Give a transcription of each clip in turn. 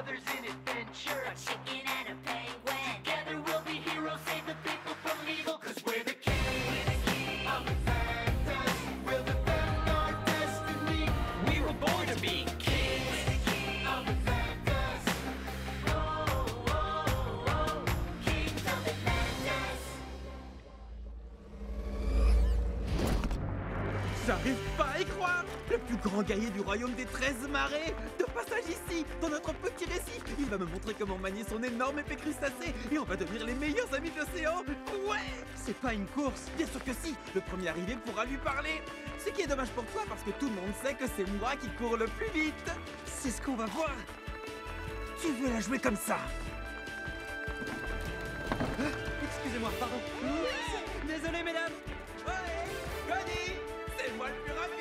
brothers in adventure. A chicken and a penguin. Together we'll be heroes, save the people from evil. Cause we're the king of Atlantis. We'll defend our destiny. We were born to be kings of Atlantis. Oh, oh, oh, Kings of Atlantis. J'arrive pas à y croire! Le plus grand guerrier du royaume des 13 marées! De passage ici, dans notre petit récit! Il va me montrer comment manier son énorme épée crustacée et on va devenir les meilleurs amis de l'océan! Ouais! C'est pas une course! Bien sûr que si! Le premier arrivé pourra lui parler! Ce qui est dommage pour toi parce que tout le monde sait que c'est moi qui cours le plus vite! C'est ce qu'on va voir! Tu veux la jouer comme ça? Excusez-moi, pardon! Désolé, mesdames! Ouais! Cody! C'est moi le plus rapide!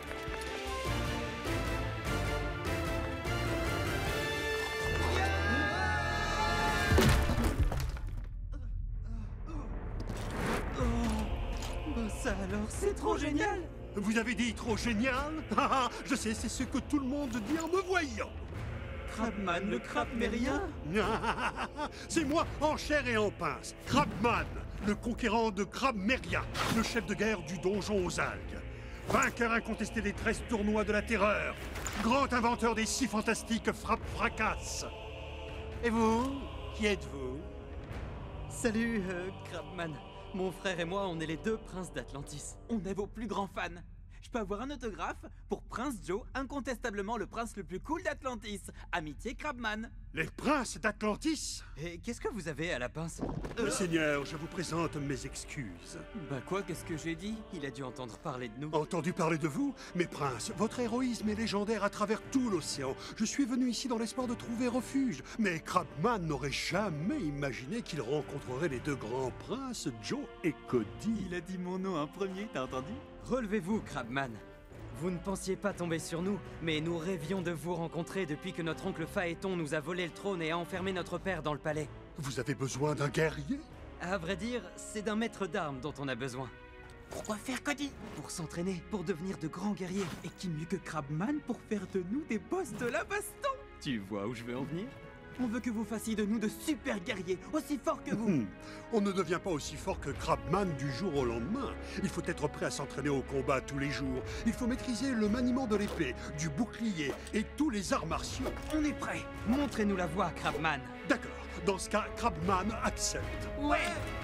Bah ça alors, c'est trop génial! Vous avez dit trop génial? Ah, je sais, c'est ce que tout le monde dit en me voyant. Crabman, le crabe mérien? C'est moi en chair et en pince. Crabman, le conquérant de Crabmeria, le chef de guerre du donjon aux algues. Vainqueur incontesté des 13 tournois de la terreur. Grand inventeur des 6 fantastiques frappes-fracasses. Et vous? Qui êtes-vous? Salut, Crabman. Mon frère et moi, on est les 2 princes d'Atlantis. On est vos plus grands fans. Je peux avoir un autographe pour Prince Joe, incontestablement le prince le plus cool d'Atlantis. Amitié Crabman. Les princes d'Atlantis? Et qu'est-ce que vous avez à la pince? Seigneur, je vous présente mes excuses. Bah quoi, qu'est-ce que j'ai dit? Il a dû entendre parler de nous. Entendu parler de vous? Mes princes, votre héroïsme est légendaire à travers tout l'océan. Je suis venu ici dans l'espoir de trouver refuge. Mais Crabman n'aurait jamais imaginé qu'il rencontrerait les 2 grands princes, Joe et Cody. Il a dit mon nom en premier, t'as entendu? Relevez-vous, Crabman. Vous ne pensiez pas tomber sur nous, mais nous rêvions de vous rencontrer depuis que notre oncle Phaéton nous a volé le trône et a enfermé notre père dans le palais. Vous avez besoin d'un guerrier? À vrai dire, c'est d'un maître d'armes dont on a besoin. Pourquoi faire, Cody? Pour s'entraîner, pour devenir de grands guerriers. Et qui mieux que Crabman pour faire de nous des boss de la baston? Tu vois où je veux en venir? On veut que vous fassiez de nous de super guerriers, aussi forts que vous. On ne devient pas aussi fort que Crabman du jour au lendemain. Il faut être prêt à s'entraîner au combat tous les jours. Il faut maîtriser le maniement de l'épée, du bouclier et tous les arts martiaux. On est prêt. Montrez-nous la voie, Crabman. D'accord. Dans ce cas, Crabman accepte. Ouais.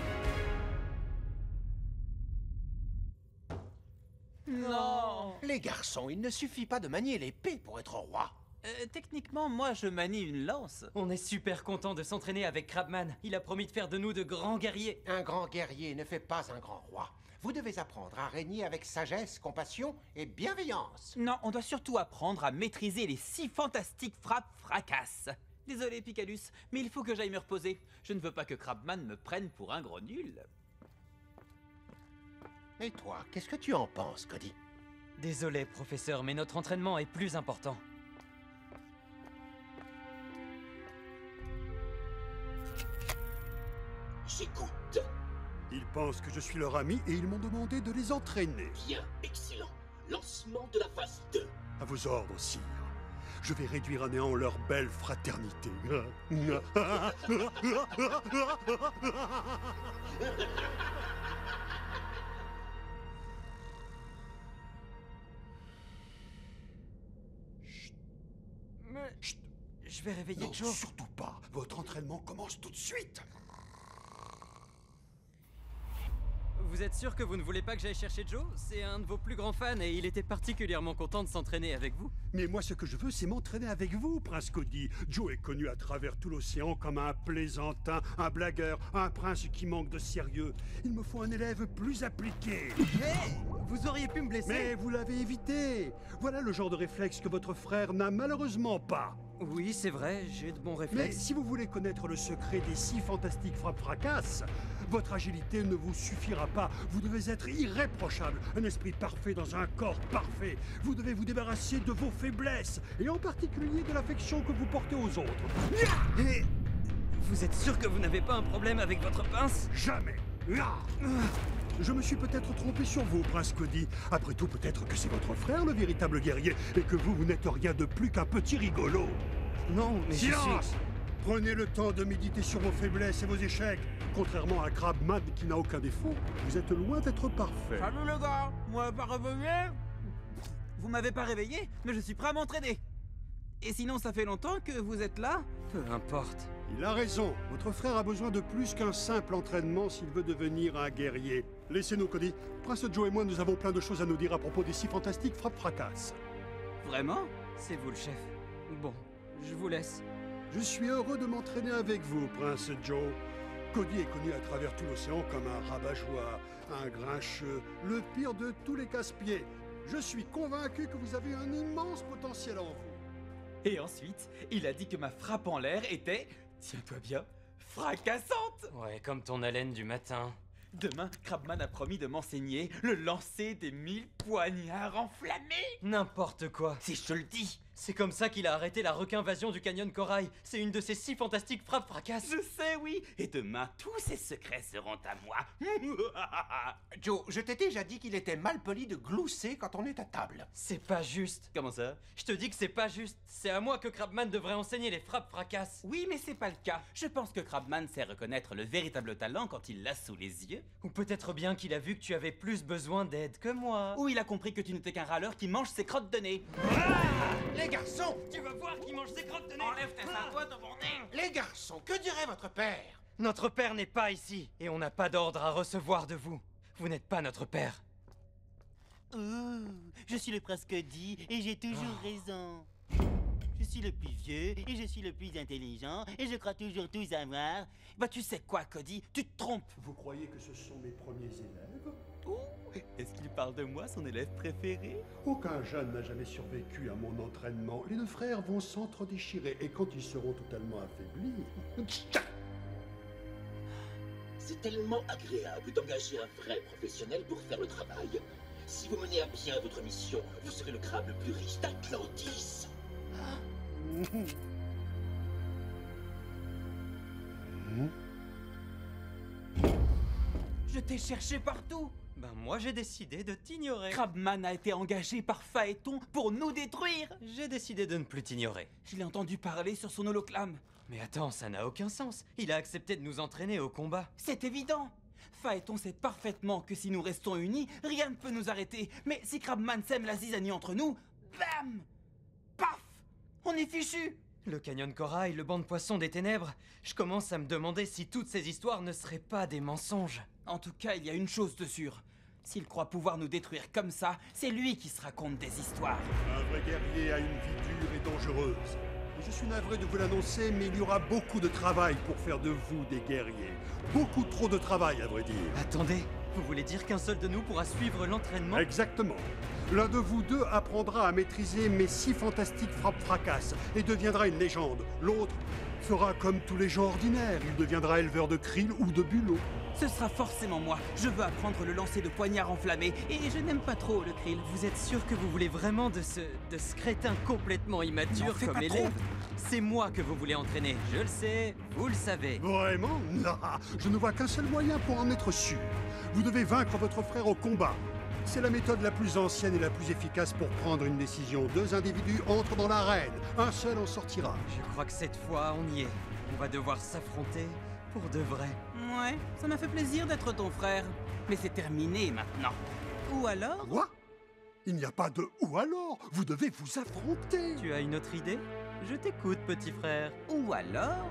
Non. Les garçons, il ne suffit pas de manier l'épée pour être roi. Techniquement, moi, je manie une lance. On est super content de s'entraîner avec Crabman. Il a promis de faire de nous de grands guerriers. Un grand guerrier ne fait pas un grand roi. Vous devez apprendre à régner avec sagesse, compassion et bienveillance. Non, on doit surtout apprendre à maîtriser les 6 fantastiques frappes-fracasses. Désolé, Picalus, mais il faut que j'aille me reposer. Je ne veux pas que Crabman me prenne pour un gros nul. Et toi, qu'est-ce que tu en penses, Cody? Désolé, professeur, mais notre entraînement est plus important. J'écoute. Ils pensent que je suis leur ami et ils m'ont demandé de les entraîner. Bien, excellent. Lancement de la phase 2. À vos ordres, sire. Je vais réduire à néant leur belle fraternité. Mais... Chut. Je vais réveiller Non, Joe. surtout pas. Votre entraînement commence tout de suite. Vous êtes sûr que vous ne voulez pas que j'aille chercher Joe? C'est un de vos plus grands fans et il était particulièrement content de s'entraîner avec vous. Mais moi, ce que je veux, c'est m'entraîner avec vous, Prince Cody. Joe est connu à travers tout l'océan comme un plaisantin, un blagueur, un prince qui manque de sérieux. Il me faut un élève plus appliqué. Hey! Vous auriez pu me blesser. Mais vous l'avez évité. Voilà le genre de réflexe que votre frère n'a malheureusement pas. Oui, c'est vrai, j'ai de bons Mais réflexes. si vous voulez connaître le secret des 6 fantastiques frappes-fracasses, votre agilité ne vous suffira pas. Vous devez être irréprochable, un esprit parfait dans un corps parfait. Vous devez vous débarrasser de vos faiblesses, et en particulier de l'affection que vous portez aux autres. Et... Vous êtes sûr que vous n'avez pas un problème avec votre pince? Jamais. Je me suis peut-être trompé sur vous, Prince Cody. Après tout, peut-être que c'est votre frère le véritable guerrier, et que vous n'êtes rien de plus qu'un petit rigolo. Non, mais Silence! Prenez le temps de méditer sur vos faiblesses et vos échecs. Contrairement à Crabman qui n'a aucun défaut, vous êtes loin d'être parfait. Salut les gars, moi pas réveillé? Vous m'avez pas réveillé, mais je suis prêt à m'entraîner. Et sinon, ça fait longtemps que vous êtes là? Peu importe. Il a raison. Votre frère a besoin de plus qu'un simple entraînement s'il veut devenir un guerrier. Laissez-nous, Cody. Prince Joe et moi, nous avons plein de choses à nous dire à propos des si fantastiques frappes fracasses. Vraiment? C'est vous le chef. Bon, je vous laisse. Je suis heureux de m'entraîner avec vous, Prince Joe. Cody est connu à travers tout l'océan comme un rabat-joie, un grincheux, le pire de tous les casse-pieds. Je suis convaincu que vous avez un immense potentiel en vous. Et ensuite, il a dit que ma frappe en l'air était, tiens-toi bien, fracassante. Ouais, comme ton haleine du matin. Demain, Crabman a promis de m'enseigner le lancer des 1000 poignards enflammés. N'importe quoi. Si je te le dis. C'est comme ça qu'il a arrêté la requinvasion du canyon Corail. C'est une de ces si fantastiques frappes fracasses. Je sais, oui. Et demain, tous ces secrets seront à moi. Joe, je t'ai déjà dit qu'il était mal poli de glousser quand on est à table. C'est pas juste. Comment ça? Je te dis que c'est pas juste. C'est à moi que Crabman devrait enseigner les frappes fracasses. Oui, mais c'est pas le cas. Je pense que Crabman sait reconnaître le véritable talent quand il l'a sous les yeux. Ou peut-être bien qu'il a vu que tu avais plus besoin d'aide que moi. Ou il a compris que tu n'étais qu'un râleur qui mange ses crottes de nez. Les garçons! Tu vas voir qu'il mange ses crottes de nez. Enlève tes doigts de mon nez. Les garçons, que dirait votre père? Notre père n'est pas ici. Et on n'a pas d'ordre à recevoir de vous. Vous n'êtes pas notre père. Je suis le prince Cody et j'ai toujours raison. Je suis le plus vieux et je suis le plus intelligent et je crois toujours tout savoir. Bah tu sais quoi, Cody? Tu te trompes. Vous croyez que ce sont mes premiers élèves? Est-ce qu'il parle de moi, son élève préféré? Aucun jeune n'a jamais survécu à mon entraînement. Les deux frères vont s'entre-déchirer et quand ils seront totalement affaiblis... C'est tellement agréable d'engager un vrai professionnel pour faire le travail. Si vous menez à bien votre mission, vous serez le crabe le plus riche d'Atlantis. Je t'ai cherché partout. Ben moi j'ai décidé de t'ignorer. Crabman a été engagé par Phaéton pour nous détruire. J'ai décidé de ne plus t'ignorer. Je l'ai entendu parler sur son holoclame. Mais attends, ça n'a aucun sens. Il a accepté de nous entraîner au combat. C'est évident. Phaéton sait parfaitement que si nous restons unis, rien ne peut nous arrêter. Mais si Crabman sème la zizanie entre nous, bam! Paf! On est fichu. Le canyon Corail, le banc de poissons des ténèbres. Je commence à me demander si toutes ces histoires ne seraient pas des mensonges. En tout cas, il y a une chose de sûre. S'il croit pouvoir nous détruire comme ça, c'est lui qui se raconte des histoires. Un vrai guerrier a une vie dure et dangereuse. Et je suis navré de vous l'annoncer, mais il y aura beaucoup de travail pour faire de vous des guerriers. Beaucoup trop de travail, à vrai dire. Attendez, vous voulez dire qu'un seul de nous pourra suivre l'entraînement? Exactement. L'un de vous deux apprendra à maîtriser mes si fantastiques frappes fracasses et deviendra une légende. L'autre fera comme tous les gens ordinaires. Il deviendra éleveur de krill ou de bulots. Ce sera forcément moi. Je veux apprendre le lancer de poignard enflammé et je n'aime pas trop le krill. Vous êtes sûr que vous voulez vraiment de ce crétin complètement N'en immature fais comme pas l'élève? trop. C'est moi que vous voulez entraîner, je le sais, vous le savez. Vraiment? Non, je ne vois qu'un seul moyen pour en être sûr. Vous devez vaincre votre frère au combat. C'est la méthode la plus ancienne et la plus efficace pour prendre une décision. Deux individus entrent dans l'arène. Un seul en sortira. Je crois que cette fois, on y est. On va devoir s'affronter pour de vrai. Ouais, ça m'a fait plaisir d'être ton frère. Mais c'est terminé maintenant. Ou alors... Quoi? Il n'y a pas de « ou alors ». Vous devez vous affronter. Tu as une autre idée? Je t'écoute, petit frère. Ou alors...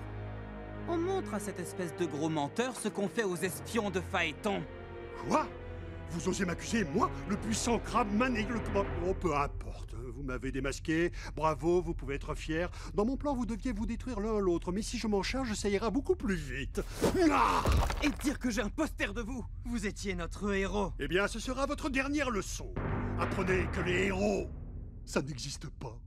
On montre à cette espèce de gros menteur ce qu'on fait aux espions de Phaéton. Quoi? Vous osez m'accuser, moi, le puissant Crabman et le... Oh, peu importe, vous m'avez démasqué. Bravo, vous pouvez être fier. Dans mon plan, vous deviez vous détruire l'un l'autre, mais si je m'en charge, ça ira beaucoup plus vite. Ah! Et dire que j'ai un poster de vous. Vous étiez notre héros. Eh bien, ce sera votre dernière leçon. Apprenez que les héros, ça n'existe pas.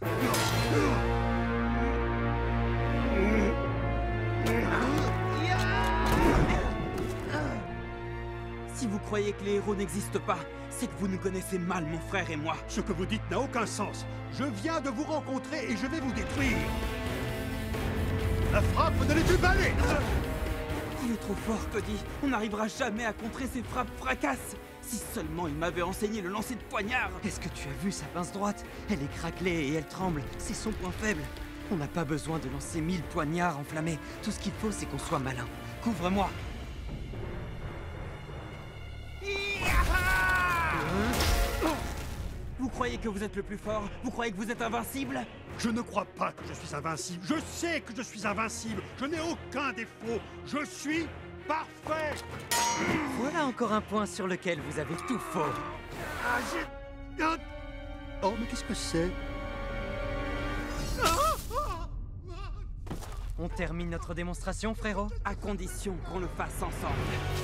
Si vous croyez que les héros n'existent pas, c'est que vous nous connaissez mal, mon frère et moi. Ce que vous dites n'a aucun sens. Je viens de vous rencontrer et je vais vous détruire. La frappe de l'étubalé. Il est trop fort, Cody. On n'arrivera jamais à contrer ses frappes fracasses. Si seulement il m'avait enseigné le lancer de poignard. Est-ce que tu as vu sa pince droite? Elle est craquelée et elle tremble. C'est son point faible. On n'a pas besoin de lancer 1000 poignards enflammés. Tout ce qu'il faut, c'est qu'on soit malin. Couvre-moi. Vous croyez que vous êtes le plus fort? Vous croyez que vous êtes invincible? Je ne crois pas que je suis invincible. Je sais que je suis invincible. Je n'ai aucun défaut. Je suis parfait. Voilà encore un point sur lequel vous avez tout faux. Ah, j'ai... Oh, mais qu'est-ce que c'est? On termine notre démonstration, frérot? À condition qu'on le fasse ensemble.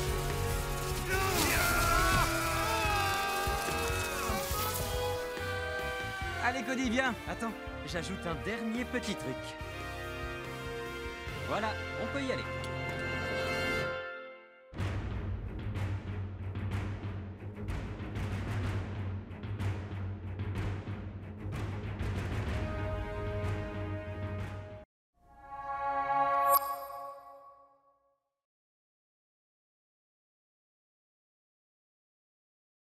Allez, Cody, viens. Attends, j'ajoute un dernier petit truc. Voilà, on peut y aller.